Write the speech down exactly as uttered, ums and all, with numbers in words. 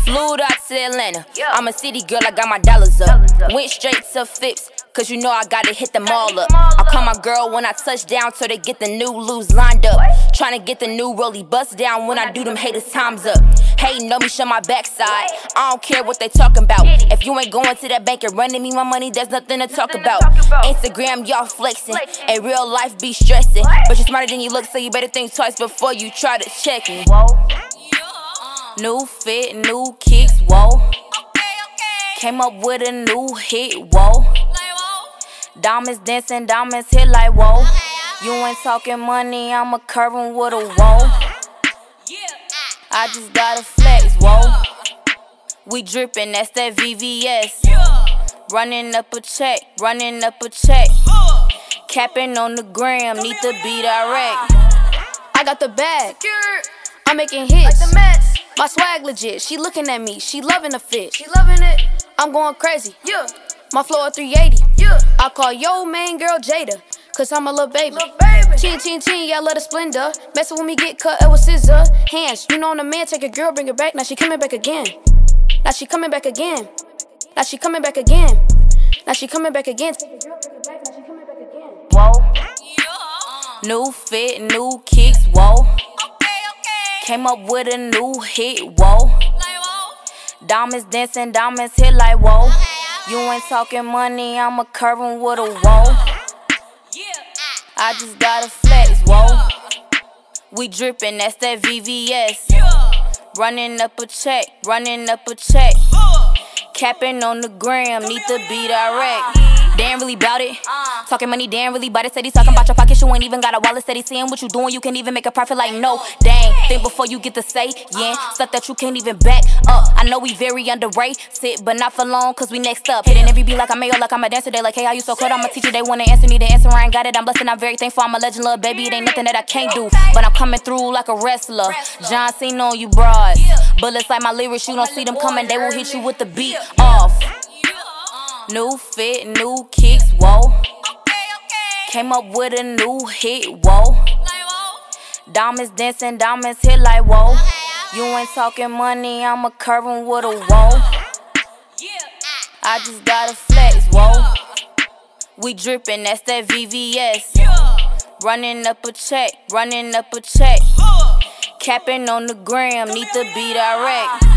Flew out to Atlanta. I'm a city girl, I got my dollars up. Went straight to Phipps, cause you know I gotta hit them all up. I call my girl when I touch down, so they get the new loose lined up. Tryna get the new rollie bust down when I do them haters times up. Hating on me, show my backside. I don't care what they talking about. If you ain't going to that bank and running me my money, there's nothing to talk about. Instagram, y'all flexing. In real life, be stressing. But you're smarter than you look, so you better think twice before you try to check me. New fit, new kicks, whoa. Came up with a new hit, whoa. Diamonds dancing, diamonds hit like whoa. You ain't talking money, I'm a curvin' with a whoa. I just gotta flex, whoa. We drippin', that's that V V S. Running up a check, running up a check. Capping on the gram, need to be direct. I got the bag, I'm making hits. My swag legit, she looking at me, she loving the fit. She loving it. I'm going crazy, Yeah. my flow at three eighty. Yeah. I call yo main girl Jada, cause I'm a little baby. Little baby. Chin, chin, chin, yeah, I love the splendor. Messin' with me, get cut, it was scissor. Hands, you know I'm the man, take a girl, bring her back. Now she coming back again. Now she coming back again. Now she coming back again. Now she coming back again. Whoa. New fit, new kicks, whoa. Came up with a new hit, whoa. Diamonds dancing, diamonds hit like whoa. You ain't talking money, I'm a curvin' with a whoa. I just gotta flex, whoa. We drippin', that's that V V S. Running up a check, running up a check. Capping on the gram, need to be direct. They ain't really bout it. Talking money, they ain't really bout it. Said he's talking about your pockets, you ain't even got a wallet. Said he's seeing what you doing, you can't even make a profit. Like no, dang, think before you get to say, yeah. Stuff that you can't even back up. I know we very underrated, but not for long, cause we next up. Hitting every beat like I'm Mayo, like I'm a dancer. They like, hey, how you so cold? I'm a teacher, they wanna answer me. The answer, I ain't got it. I'm blessed and I'm very thankful. I'm a legend, little baby. It ain't nothing that I can't do. But I'm coming through like a wrestler. John Cena on you broads. Bullets like my lyrics, you don't see them coming, they will hit you with the beat off. New fit, new kicks, whoa. Came up with a new hit, whoa. Diamonds dancing, diamonds hit like whoa. You ain't talking money, I'm a curvin' with a whoa. I just gotta flex, whoa. We drippin', that's that V V S. Running up a check, running up a check. Capping on the gram, need to be direct.